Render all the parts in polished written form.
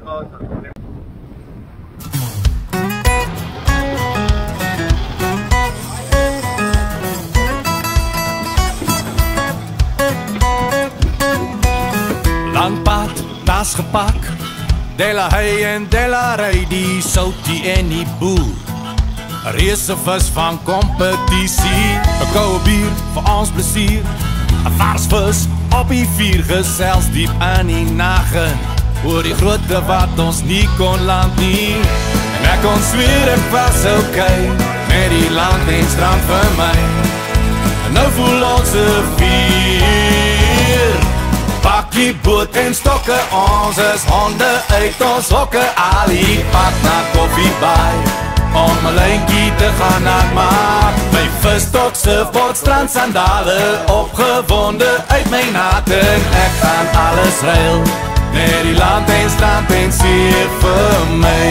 Lang pad, tas gepak, Dela hy en Dela ry, die Soutie en die boer. Reese vis van kompetisie, 'n koue bier vir ons plesier. 'n Vars vis op die vuur, gesels diep in die nagte oor die grootte wat ons nie kon land nie. En ek kon sweer ek was okay met die land en strand vir my. En nou voel ons 'n vier. Pak die boot en stokke, ons is honde uit ons hokke. Ali pad na Koffiebaai om 'n lyntjie te gaan aanmaak. My visstokse potstrand sandale, opgewonde uit my nate. Ek gaan alles ruil met die land en strand en see vir my.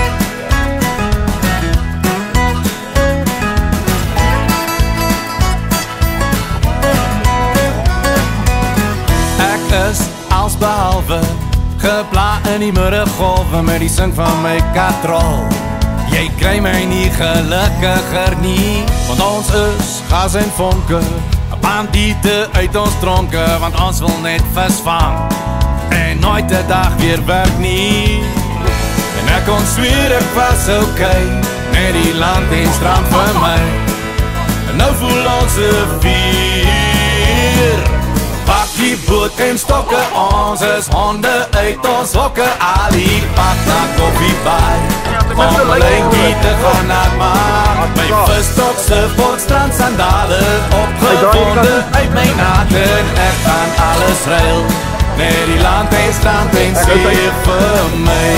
Is als behalve gepla in die middagolwe met die sing van my katrol. Jy kry my nie gelukkiger nie, want ons is gas en vonke, bandiete uit ons tronke, want ons wil net vis vang en nooit 'n dag weer werk nie. En ek kon sweer ek was okay met die land en strand vir my. En nou voel ons 'n vier. Pak die boot en stokke, ons is honde uit ons hokke. Ali pad na Koffiebaai om 'n lyntjie te gaan aanmaak. My visstokse potstrand sandale, opgewonde uit my nate. Ek gaan alles ruil met die land en strand en see vir my.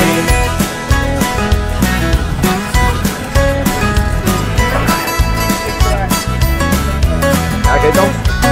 Oké dan.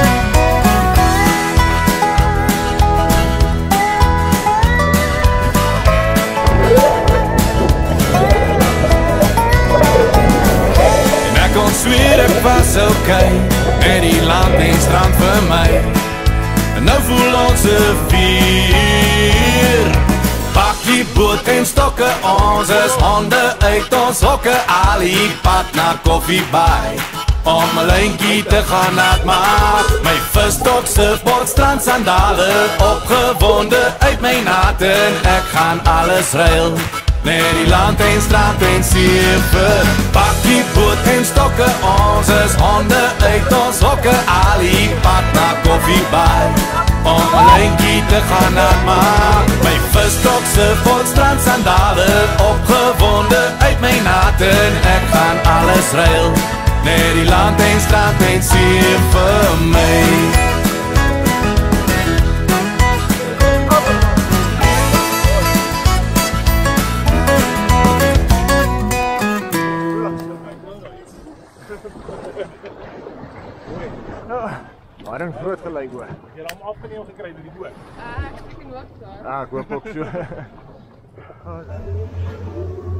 Sweer ek was okay met die land en strand vir my. En nou voel ons 'n vier. Pak die boot en stokke, ons is honde uit ons hokke. Ali pad na Koffiebaai om 'n lyntjie te gaan aanmaak. My visstokse potstrand sandale, opgewonde uit my nate. Ek gaan alles ruil met die land en strand en see vir. Pak die boot en stokke, ons is honde uit ons hokke. Ali pad na Koffiebaai om 'n lyntjie te gaan aanmaak. My visstokse potstrand sandale, opgewonde uit my nate. Ek gaan alles ruil met die land en strand en see vir my. Marlin groot gelyk hoor. Jy het hom afgeneem gekry deur die boot. Ek steek in hoop daar. Ek hoop ook so.